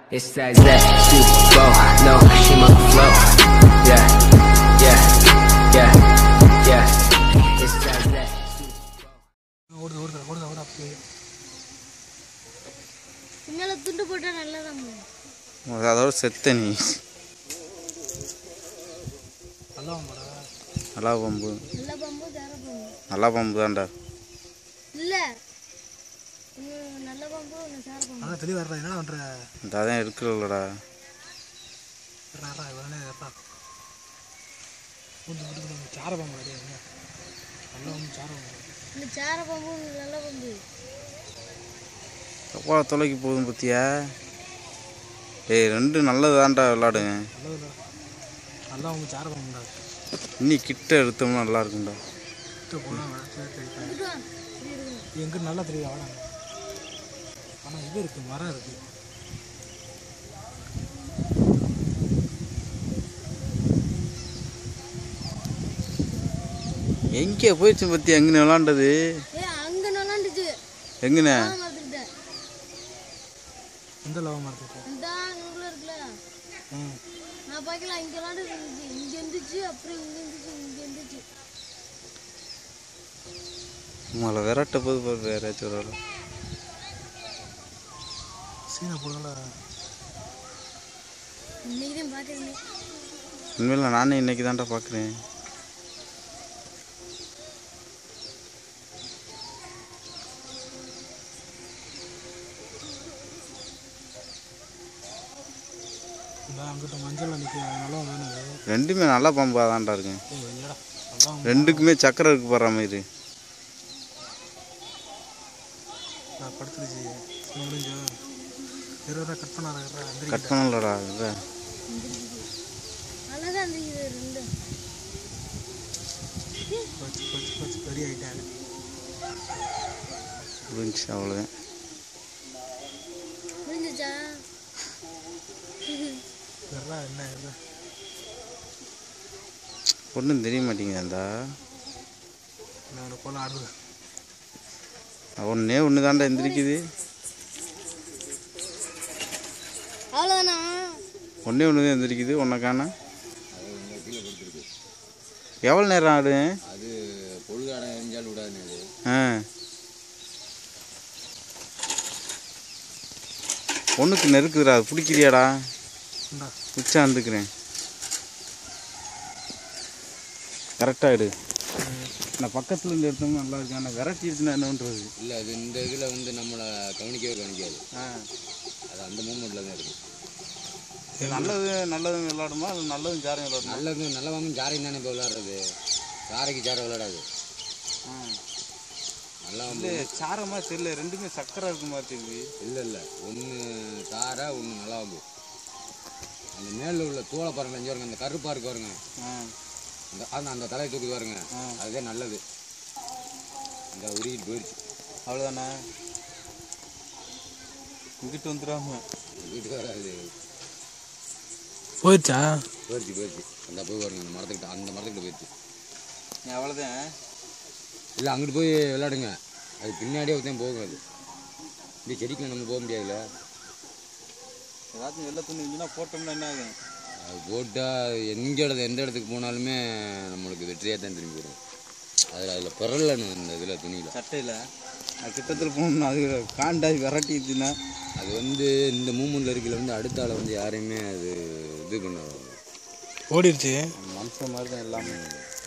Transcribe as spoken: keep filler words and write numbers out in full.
It's that that super bowl. No, she must flow. Yeah, yeah, yeah, yeah. It's that that super bowl. ஓடுது ஓடுது ஓடுது ஓடுது அப்படியே. இன்னல துண்டு போட்டா நல்லதாம். அதோட செத்த நீ. நல்லா வம்படா. நல்லா பம்பு. நல்ல பம்பு தர பம்பு. நல்லா பம்பு தான்டா. இல்ல. நல்ல பம்பு சார பம்பு. அத தெளிவா வரல என்ன பண்ற? அதான் இருக்குல்லடா. ரரா இவனே ரரா. புது புது சார பம்பு அடி என்ன? நல்ல பம்பு சார பம்பு. இந்த சார பம்பு நல்ல பம்பு. அப்பா தொலைக்கு போதும் பத்தியா? ஏய் ரெண்டு நல்லது தான்டா விளையாடுங்க. நல்லது. நல்லா பம்பு சார பம்புடா. இன்னி கிட்ட எடுத்தோம்னா நல்லா இருக்கும்டா. கிட்ட போனா தெரியுதா? எங்க நல்லா தெரியுதா வாடா. ஆனா இது இருக்கு மரம் இருக்கு. எங்கே போயிடுச்சு பத்தி எங்கன்னு விளாண்டது? ஏய் அங்க விளாண்டுச்சு. எங்கனே? எந்த லவ மரத்துக்கு? இந்த அங்கல இருக்குல. ம். நான் பாக்கல இங்க விளாண்டது இங்க இருந்துச்சு அப்புறம் இங்க இருந்துச்சு இங்க இருந்துச்சு. மல விரட்ட போது போற வேற ஏச்சோரல. சீனா போடல. இன்னைக்கு தான் பாக்குறேன். உண்மையில நானே இன்னைக்கு தான்டா பாக்குறேன். நான் அங்கிட்ட மஞ்சள்ல நிக்க நல்லா வேணுது. ரெண்டுமே நல்ல பம்பா தான்டா இருக்கு. ஏய் இல்லடா. அதான் ரெண்டுக்குமே சக்கரை இருக்கு போற மாதிரி. நான் படுத்துச்சு. முடிஞ்சு. இரவா கட் பண்ணாரா அந்த கட் பண்ணலடா இது. அழகா இருந்துது ரெண்டு. பச்ச பச்ச பச்ச பெரிய ஐட்டாங்க. புரிஞ்சு அவ்வளவுதான். புரிஞ்சுச்சா? தெரியல என்ன இது. ஒன்றும் தெரிய மாட்டேங்குதாண்டா. நான் போல ஆடுது. ஒன்னே ஒன்று தாண்டா எந்திரிக்குது. அவ்வளோதானா? ஒன்னே ஒன்று தான் எந்திரிக்குது ஒன்றை காண. எவ்வளோ நேரம் ஆடு? அது பொழுதாட எரிஞ்சாலும் விடாது. ஆ ஒன்றுக்கு நெருக்குதுடா அது பிடிக்கிறியாடா? உச்சா இருந்துக்கிறேன். கரெக்டாகிடு. நான் பக்கத்தில் இருந்து எடுத்தோம்னா நல்லா இருக்கு. ஆனால் விரட்டிடுச்சுன்னா என்னன்றது இல்லை. அது இந்த இதில் வந்து நம்மளை கவனிக்கவே கவனிக்காது. ஆ அது அந்த மூமெண்ட்டில் தான் இருக்கும். இது நல்லது நல்லதும் விளாடுமா? அது நல்லதும் ஜாரையும் விளாடுமா? நல்லது நல்ல வாங்கும் ஜாரையும் தானே இப்போ விளாட்றது. சாரைக்கு சாரை விளாடாது. ஆ நல்லா வந்து சாரமாக தெரியல. ரெண்டுமே சக்கரை இருக்கு மாதிரி தெரியுது. இல்லை இல்லை ஒன்று சாரை ஒன்று நல்லா வாங்கு. அந்த மேலில் உள்ள தோலை பாருங்க. அஞ்சு வருங்க அந்த கருப்பாக இருக்கு பாருங்க. அந்த அந்த அந்த தலையை தூக்கி பாருங்க. அதுதான் நல்லது. இந்த உருகிட்டு போயிடுச்சு. அவ்வளோதானே? இங்கிட்டு வந்துடாம வீட்டுக்கு வராது. போயிடுச்சா? போயிடுச்சு போயிடுச்சு. அந்த போய் பாருங்க அந்த மரத்துக்கிட்ட அந்த மரத்துக்கிட்ட போயிடுச்சு. நீ அவ்வளோதான். இல்லை அங்கிட்டு போய் விளையாடுங்க. அது பின்னாடியே ஒருத்தையும் போகும். அது இந்த செடிக்கு நம்ம போக முடியாதுல்ல. ஏதாச்சும் வெள்ளை துணி இருந்துச்சுன்னா போட்டோம்னா என்ன ஆகும்? அது போட்டால் எங்கே இடத்து எந்த இடத்துக்கு போனாலுமே நம்மளுக்கு வெற்றியாக தான் திரும்பி வரும். அதில் அதில் பிறலன்னு அந்த இதில் துணியில் சட்டையில் அது கிட்டத்தில் போகணும்னா அது காண்டாய் விரட்டிச்சுன்னா அது வந்து இந்த மூமெண்ட்டில் இருக்கையில் வந்து அடுத்த ஆளை வந்து யாரையுமே அது இது பண்ண ஓடிடுச்சு. மனுஷன் மாதிரி தான் எல்லாமே.